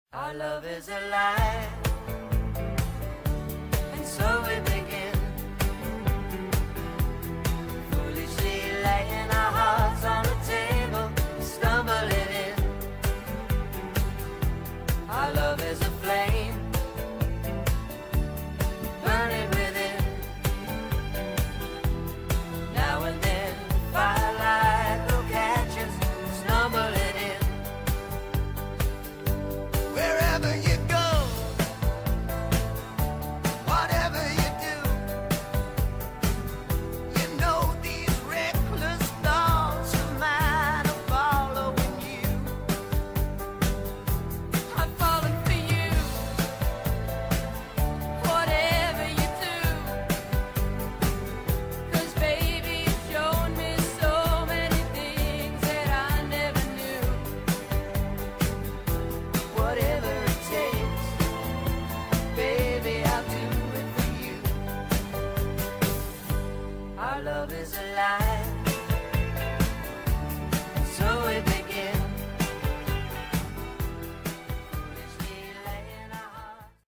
Our love is alive, and so we begin, foolishly laying our hearts on the table, stumbling in. Our love is a flame, burning within. Now and then, firelight will catch us, stumbling in. Wherever you go, whatever you do, you know these reckless thoughts of mine are following you. I'm falling for you, whatever you do, 'cause baby you've shown me so many things that I never knew. Whatever it takes, baby, I'll do it for you. Our love is alive.